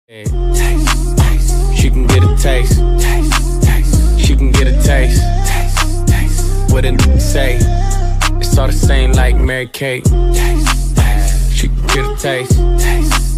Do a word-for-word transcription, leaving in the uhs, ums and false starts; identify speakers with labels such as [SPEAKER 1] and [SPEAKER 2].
[SPEAKER 1] Taste, taste. She can get a taste. Taste, taste. She can get a taste. Taste, taste. What a n say? It's all the same like Mary Kate. Taste, taste. She can get a taste. Taste.